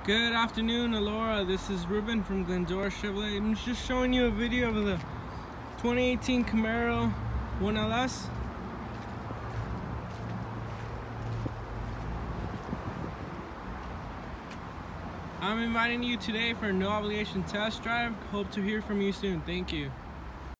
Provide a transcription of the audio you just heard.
Good afternoon, Alaro. This is Ruben from Glendora Chevrolet. I'm just showing you a video of the 2018 Camaro 1LS. I'm inviting you today for a no obligation test drive. Hope to hear from you soon. Thank you.